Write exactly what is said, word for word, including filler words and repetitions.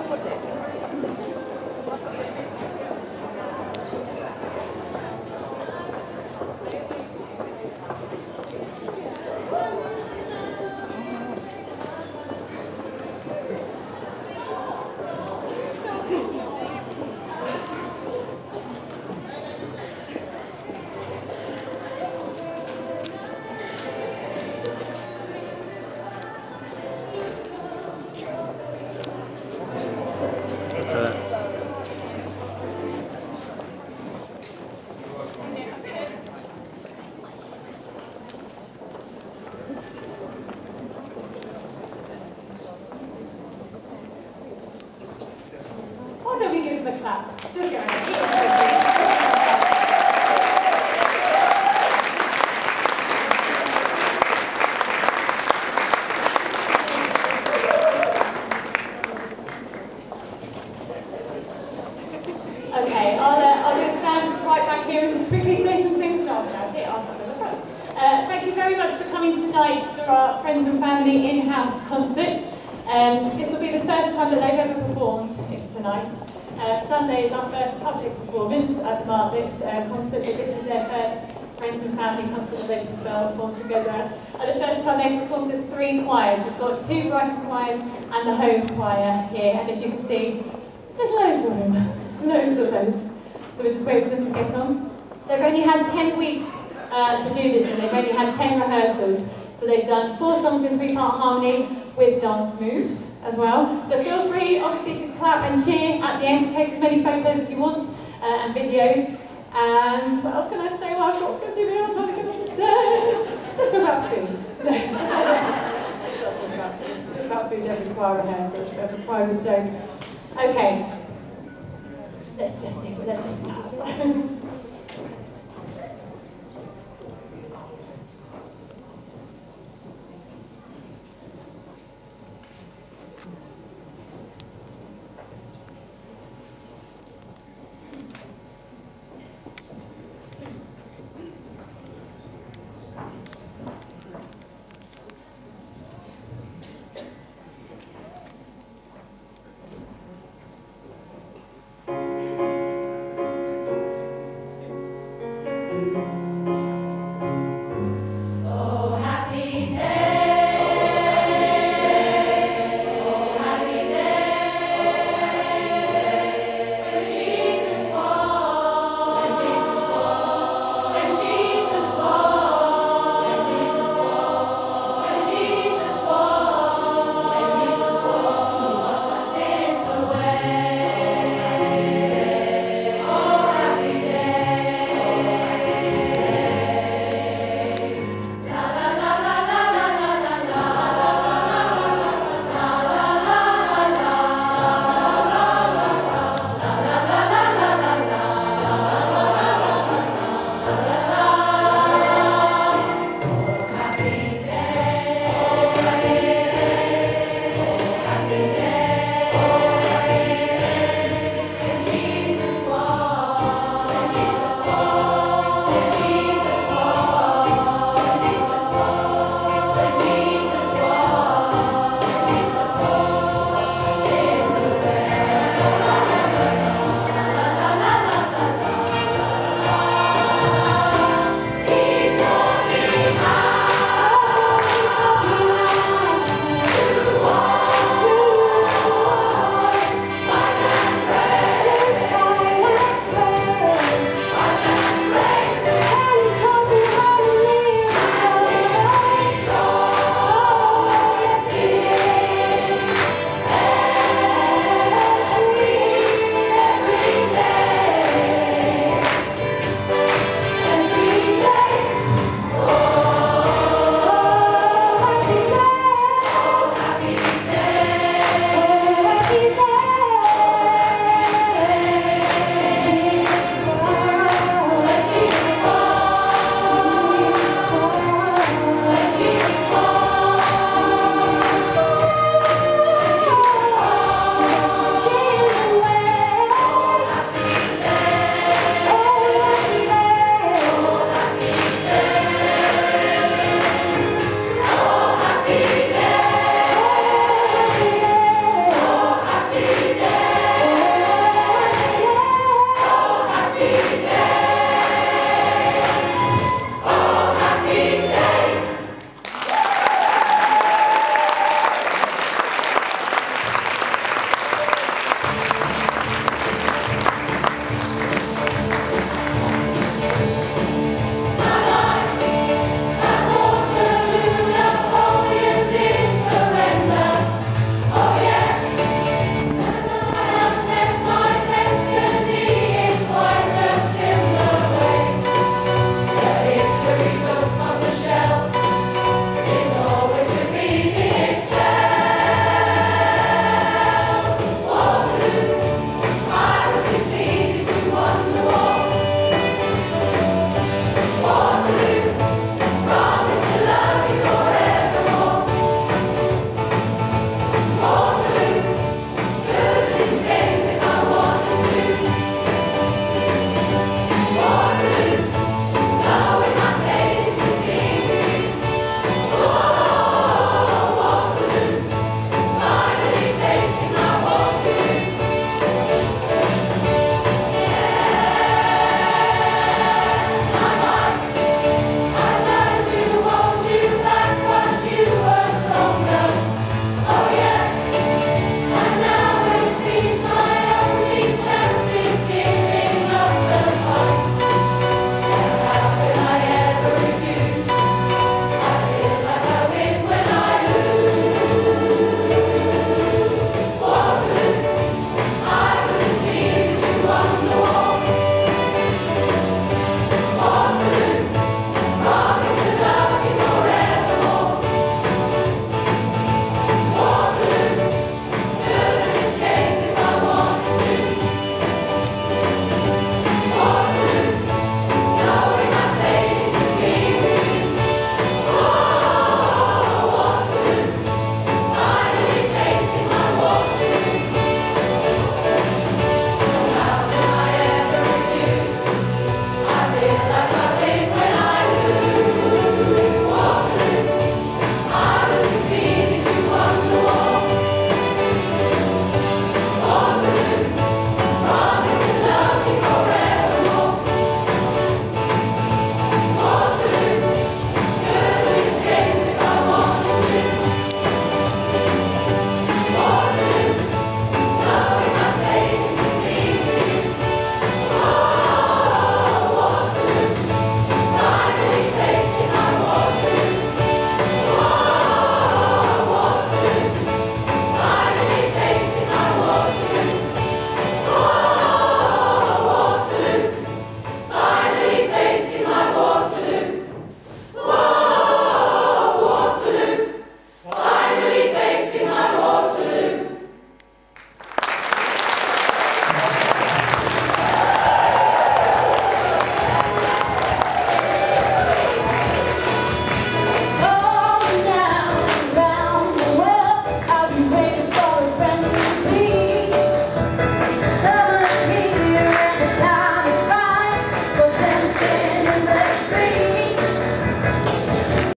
Why don't we give him a clap? Still going. Okay, I'll, uh, I'm going to stand right back here and just quickly say some things. No, I'll stand here, I'll stand in the front. Uh, thank you very much for coming tonight for our Friends and Family in-house concert. Um, this will be the first time that they've ever performed. It's tonight. Uh, Sunday is our first public performance at the Martlets uh, concert, but this is their first Friends and Family concert that they've performed together. And the first time they've performed as three choirs. We've got two Brighton choirs and the Hove choir here, and as you can see, there's loads of them. Loads of those. So we're just waiting for them to get on. They've only had ten weeks uh, to do this, and they've only had ten rehearsals. So they've done four songs in three-part harmony with dance moves as well. So feel free, obviously, to clap and cheer at the end, to take as many photos as you want uh, and videos. And what else can I say? Well, I've got fifty minutes, I'm trying to get on the stage. Let's talk about food. No, let's not talk about food. Let's talk about food every choir rehearsal. It's a bit of a private joke. Okay. Let's just see, let's just start.